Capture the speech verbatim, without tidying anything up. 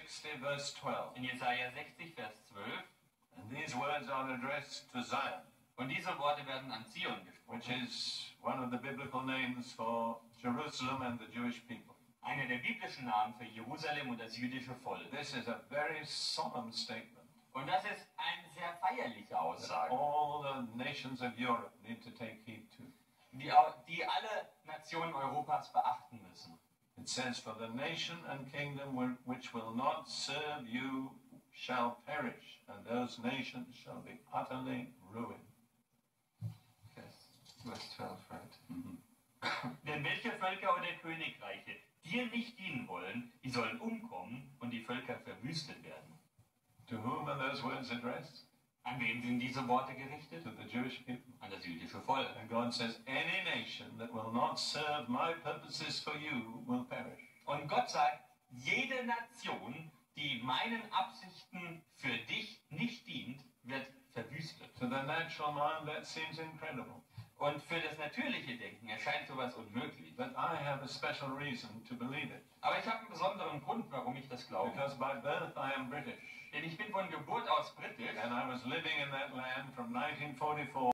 sixty, verse twelve. In Jesaja sechzig, Vers zwölf. And these words are addressed to Zion, Und diese Worte werden an Zion which gesprochen. is one of the biblical names for Jerusalem and the Jewish people. Einer der biblischen Namen für Jerusalem und das jüdische Volk. This is a very solemn statement Und das ist eine sehr feierliche that Aussage, all the nations of Europe need to take heed to. die, au- die alle Nationen Europas beachten müssen. It says, "For the nation and kingdom will- which will not serve you shall perish, and those nations shall be utterly ruined." Vers zwölf, right? Mhm. Denn welche Völker oder Königreiche dir nicht dienen wollen, die sollen umkommen und die Völker verwüstet werden. To whom are those words addressed? An wen sind diese Worte gerichtet? To the Jewish people. An das jüdische Volk. And God says, "Any nation that will not serve my purposes for you will perish." Und Gott sagt, jede Nation, die meinen Absichten für dich nicht dient, wird verwüstet. To the natural mind, that seems incredible. Und für das natürliche Denken erscheint sowas unmöglich. But I have a special reason to believe it. Aber ich habe einen besonderen Grund, warum ich das glaube. Because by birth I am British. Denn ich bin von Geburt aus britisch. And I was living in that land from nineteen forty-four